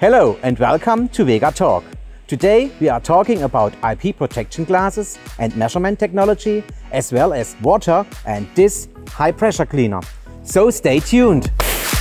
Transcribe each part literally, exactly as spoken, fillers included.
Hello and welcome to VEGA Talk. Today we are talking about I P protection glasses and measurement technology, as well as water and this high pressure cleaner. So stay tuned!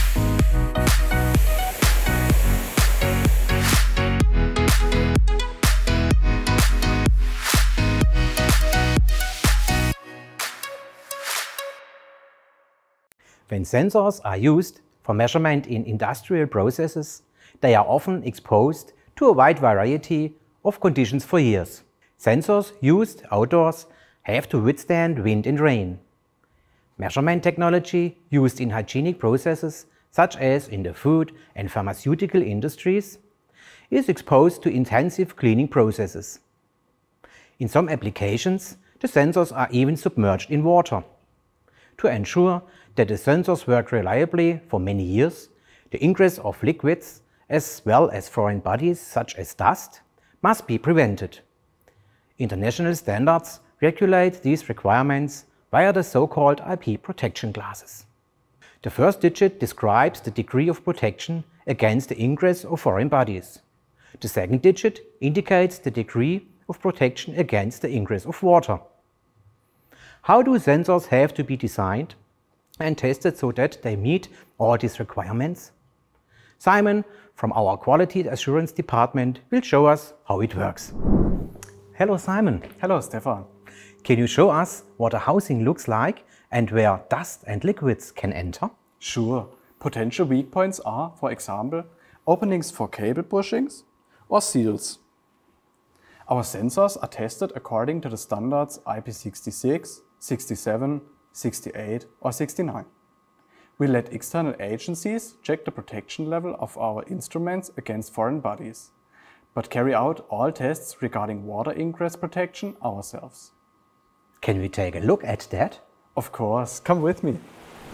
When sensors are used for measurement in industrial processes, they are often exposed to a wide variety of conditions for years. Sensors used outdoors have to withstand wind and rain. Measurement technology used in hygienic processes, such as in the food and pharmaceutical industries, is exposed to intensive cleaning processes. In some applications, the sensors are even submerged in water. To ensure that the sensors work reliably for many years, the ingress of liquids as well as foreign bodies such as dust must be prevented. International standards regulate these requirements via the so-called I P protection glasses. The first digit describes the degree of protection against the ingress of foreign bodies. The second digit indicates the degree of protection against the ingress of water. How do sensors have to be designed and tested so that they meet all these requirements? Simon from our Quality Assurance Department will show us how it works. Hello Simon. Hello Stefan. Can you show us what a housing looks like and where dust and liquids can enter? Sure. Potential weak points are, for example, openings for cable bushings or seals. Our sensors are tested according to the standards I P sixty-six, sixty-seven, sixty-eight or sixty-nine. We let external agencies check the protection level of our instruments against foreign bodies, but carry out all tests regarding water ingress protection ourselves. Can we take a look at that? Of course, come with me.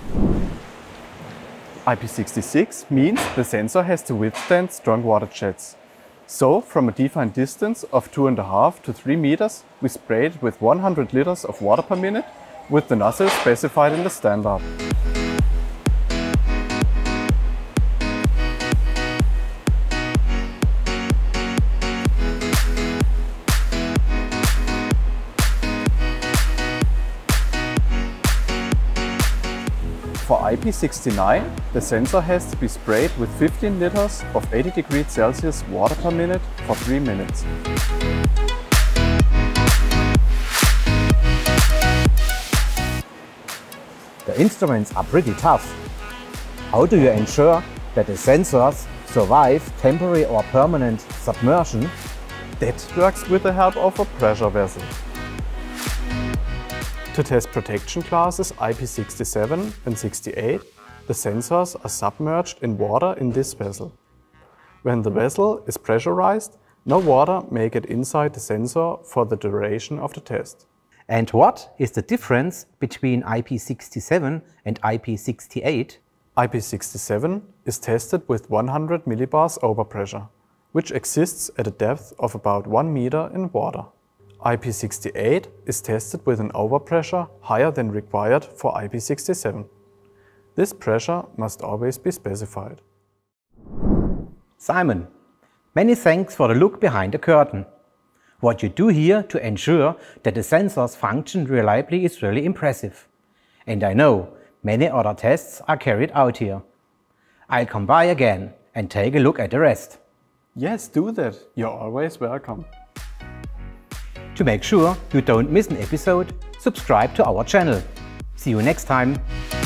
I P sixty-six means the sensor has to withstand strong water jets. So, from a defined distance of two and a half to three meters, we spray it with one hundred liters of water per minute with the nozzle specified in the standard. For I P sixty-nine, the sensor has to be sprayed with fifteen liters of eighty degrees Celsius water per minute for three minutes. The instruments are pretty tough. How do you ensure that the sensors survive temporary or permanent submersion? That works with the help of a pressure vessel. To test protection classes I P sixty-seven and sixty-eight, the sensors are submerged in water in this vessel. When the vessel is pressurized, no water may get inside the sensor for the duration of the test. And what is the difference between I P sixty-seven and I P sixty-eight? I P sixty-seven is tested with one hundred millibars overpressure, which exists at a depth of about one meter in water. I P sixty-eight is tested with an overpressure higher than required for I P sixty-seven. This pressure must always be specified. Simon, many thanks for the look behind the curtain. What you do here to ensure that the sensors function reliably is really impressive. And I know many other tests are carried out here. I'll come by again and take a look at the rest. Yes, do that. You're always welcome. To make sure you don't miss an episode, subscribe to our channel. See you next time.